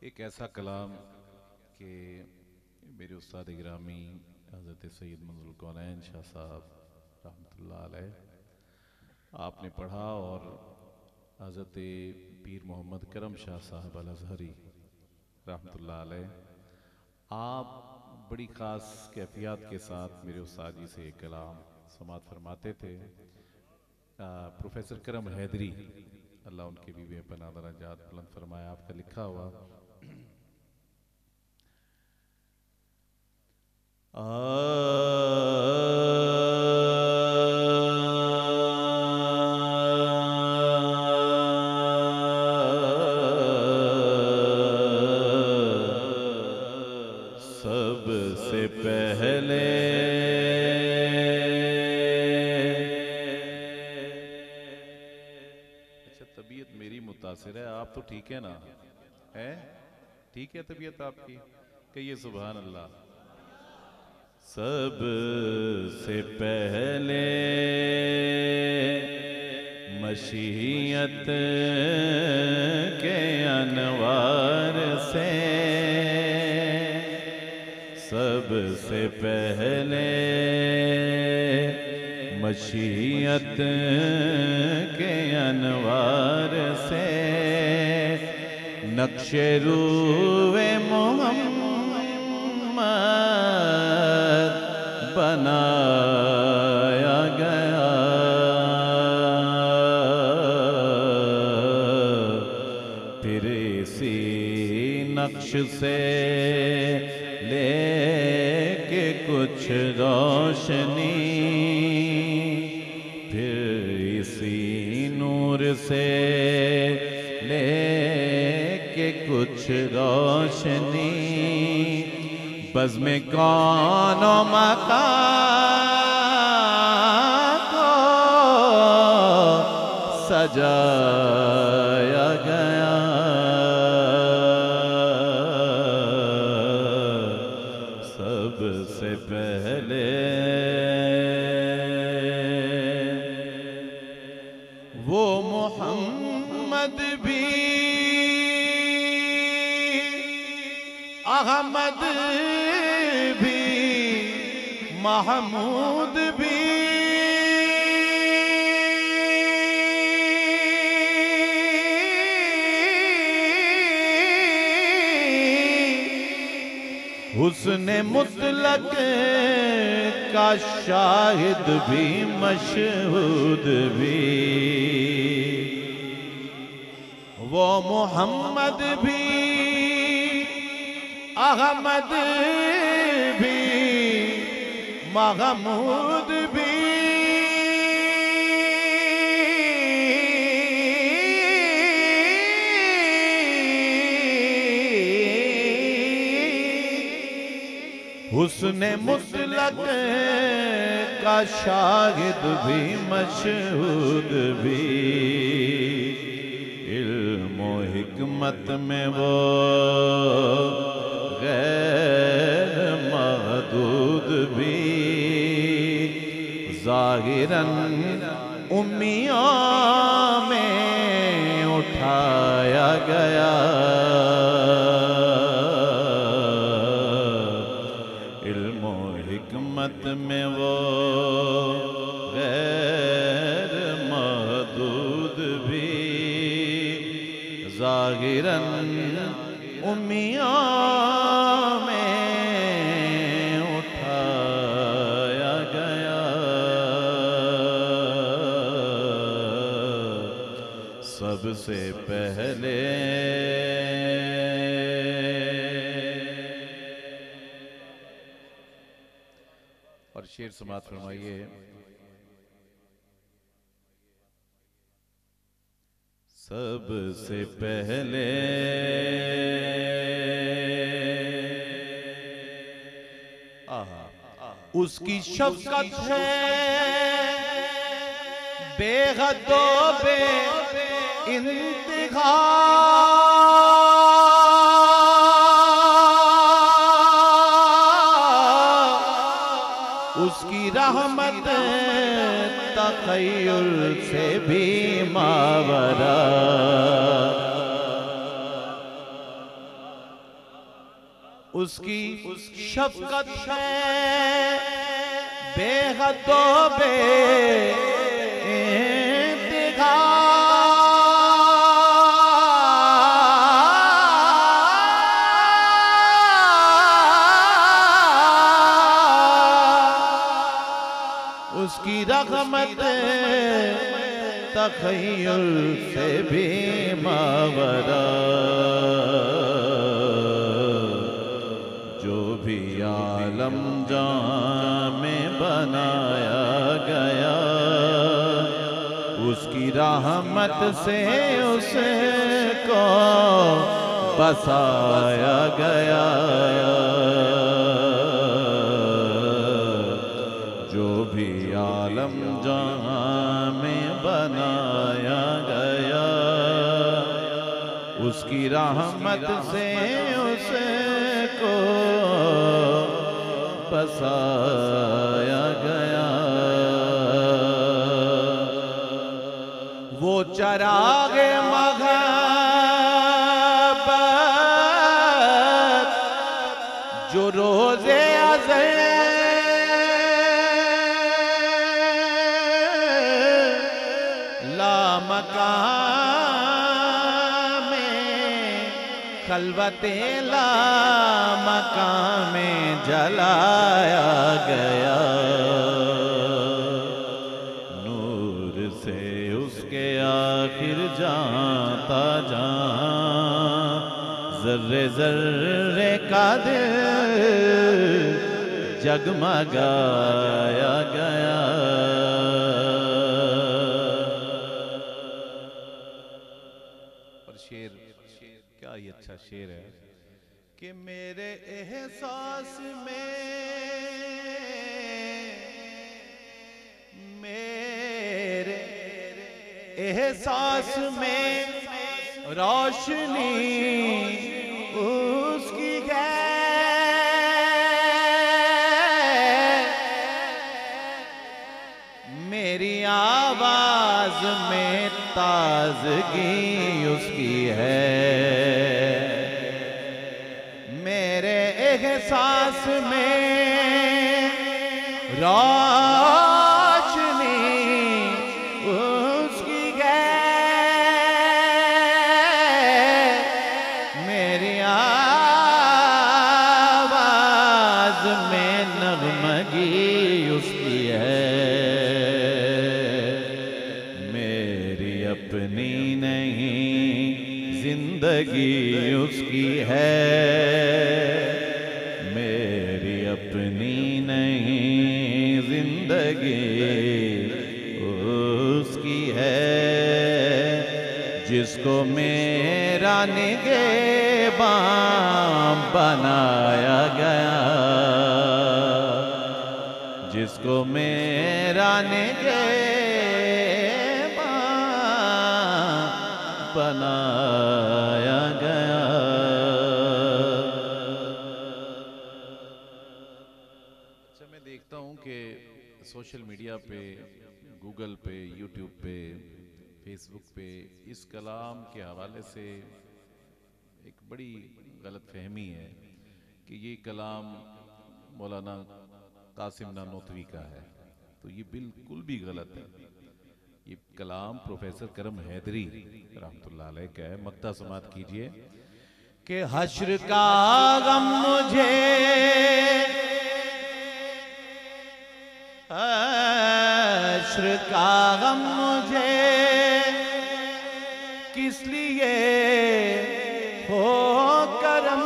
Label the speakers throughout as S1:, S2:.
S1: एक ऐसा कलाम कि मेरे उस्ताद गिरामी हज़रत सैयद मंज़ुल कौनैन शाह साहब रहमतुल्लाह अलैह आपने पढ़ा और हज़रत पीर मोहम्मद करम शाह साहब अल अज़हरी रहमतुल्लाह अलैह आप बड़ी ख़ास कैफियत के साथ मेरे उस्ताद जी से कलाम समात फरमाते थे। प्रोफेसर करम हैदरी अल्लाह उनके भी बेपनाह दराजात बुलंद फरमाया। आपका लिखा हुआ सबसे पहले तबीयत मेरी मुतासिर है, आप तो ठीक है ना? है ठीक है तबीयत आपकी? कहिए सुभान अल्लाह। सबसे पहले मशीयत के अनवार से, सबसे पहले मशीयत के अनवार से नक्शे रूए मोहम्मद बनाया गया। फिर इसी नक्श से लेके कुछ रोशनी, फिर इसी नूर से लेके कुछ रोशनी बज़्म कौन मकान को सजाया गया। सबसे पहले वो मोहम्मद भी अहमद भी महमूद भी हुस्ने मुतलक का शाहिद भी मशहूद भी। वो मोहम्मद भी अहमद भी महमूद भी हुस्ने मुतलक का शाहिद भी मशहूद भी। इल्म व हिकमत में वो गैर महदूद भी। ज़ाहिरन उम्मियों में उठाया गया। इल्म व हिकमत में वो गैर महदूद भी। ज़ाहिरन उम्मियों में उठाया गया। सबसे पहले और शेर समात फरमाइए। सबसे पहले उसकी शफ़क़त है बेहदो बे इंतहा। उसकी रहमत तख़य्युल से भी मावरा। उसकी शफकत है बेहद बेइंतहा। उसकी रहमत तख़य्युल से भी मावरा। जो भी आलम जहां में बनाया गया, उसकी रहमत से उसको बसाया गया। जो भी आलम जहां में बनाया गया, उसकी रहमत से उसको बसाया गया। वो चरागे महब्बत जो रोज़े अज़ल लामकाम में खलवते लामकाम में जलाया गया। नूर से उसके आखिर जाता जहां, जर्रे जर्रे का दिल जगमगाया गया। शेर क्या ही अच्छा शेर है कि मेरे एहसास में, मेरे एहसास में रोशनी उसकी है। मेरी आवाज में ताजगी उसकी है। मेरे एहसास में रोशनी उसकी है। मेरी आवाज में नगमगी उसकी है। अपनी नहीं जिंदगी उसकी है। मेरी अपनी नहीं जिंदगी उसकी है। जिसको मेरा निगहबान बनाया गया, जिसको मेरा बनाया गया। अच्छा, मैं देखता हूं कि सोशल मीडिया पे, गूगल पे, यूट्यूब पे, फेसबुक पे इस कलाम के हवाले से एक बड़ी गलत फहमी है कि ये कलाम मौलाना कासिम नानोतवी का है। तो ये बिल्कुल भी गलत है। ये कलाम प्रोफेसर करम हैदरी रहमतुल्लाह अलैह का है। मक्ता समात कीजिए कि हश्र का गम मुझे, हश्र का गम मुझे किस लिए हो करम।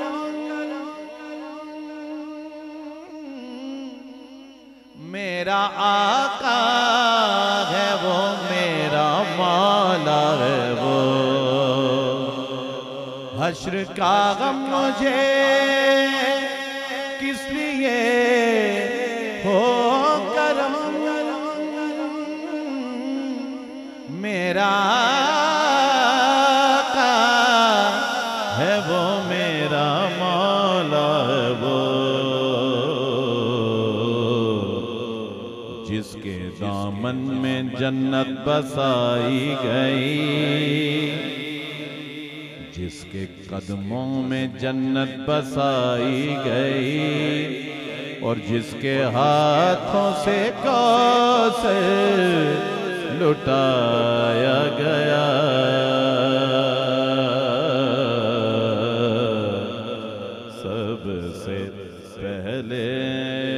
S1: मेरा आका है वो, मेरा मौला है वो। हश्र का गम मुझे किस लिए हो करम। मेरा आका है वो, मेरा मौला है वो। जिसके दामन में जन्नत बसाई गई, जिसके कदमों में जन्नत बसाई गई और जिसके हाथों से कौसर लुटाया गया। सबसे पहले